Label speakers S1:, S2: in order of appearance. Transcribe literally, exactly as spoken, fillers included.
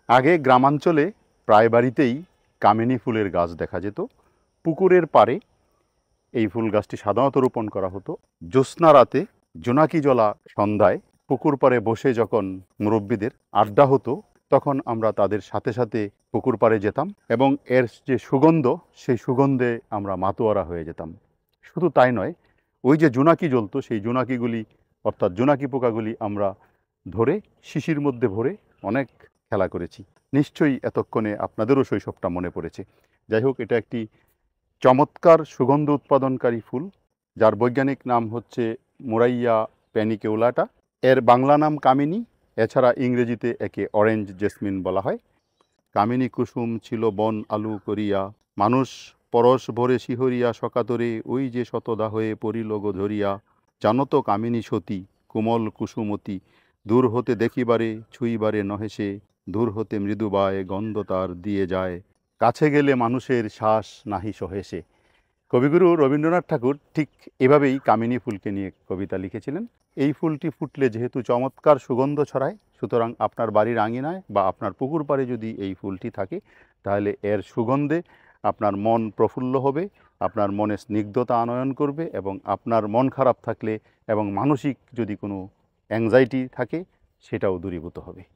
S1: আগে গ্রামাঞ্চলে প্রায় বাড়িতেই কামিনী ফুলের গাছ দেখা যেত। পুকুরের পাড়ে এই ফুল গাছটি সাধারণত রোপণ করা হতো। জ্যোৎস্না রাতে জোনাকি জ্বলা সন্ধ্যায় পুকুর পাড়ে বসে যখন মুরব্বীদের আড্ডা হতো, তখন আমরা তাদের সাথে সাথে পুকুর পাড়ে যেতাম এবং এর যে সুগন্ধ, সেই সুগন্ধে আমরা মাতোয়ারা হয়ে যেতাম। শুধু তাই নয়, ওই যে জোনাকি জ্বলতো, সেই জোনাকিগুলি অর্থাৎ জোনাকি পোকাগুলি আমরা ধরে শিশির মধ্যে ভরে অনেক খেলা করেছি। নিশ্চয়ই এতক্ষণে আপনাদেরও শৈশবটা মনে পড়েছে। যাই হোক, এটা একটি চমৎকার সুগন্ধ উৎপাদনকারী ফুল, যার বৈজ্ঞানিক নাম হচ্ছে মোরাইয়া প্যানিকেউলাটা। এর বাংলা নাম কামিনী, এছাড়া ইংরেজিতে একে অরেঞ্জ জেসমিন বলা হয়। কামিনী কুসুম ছিল বন আলু করিয়া, মানুষ পরশ ভরে শিহরিয়া সকাতরে, ওই যে শতদা হয়ে পড়িল গো ধরিয়া। জানত কামিনী সতী কোমল কুসুমতি, দূর হতে দেখিবারে ছুঁইবারে নহে সে, দূর হতে মৃদুবায় গন্ধ তার দিয়ে যায়, কাছে গেলে মানুষের শ্বাস নাহি সহে সে। কবিগুরু রবীন্দ্রনাথ ঠাকুর ঠিক এভাবেই কামিনী ফুলকে নিয়ে কবিতা লিখেছিলেন। এই ফুলটি ফুটলে যেহেতু চমৎকার সুগন্ধ ছড়ায়, সুতরাং আপনার বাড়ির আঙিনায় বা আপনার পুকুর পাড়ে যদি এই ফুলটি থাকে, তাহলে এর সুগন্ধে আপনার মন প্রফুল্ল হবে, আপনার মনে স্নিগ্ধতা আনয়ন করবে এবং আপনার মন খারাপ থাকলে এবং মানসিক যদি কোনো অ্যাংজাইটি থাকে, সেটাও দূরীভূত হবে।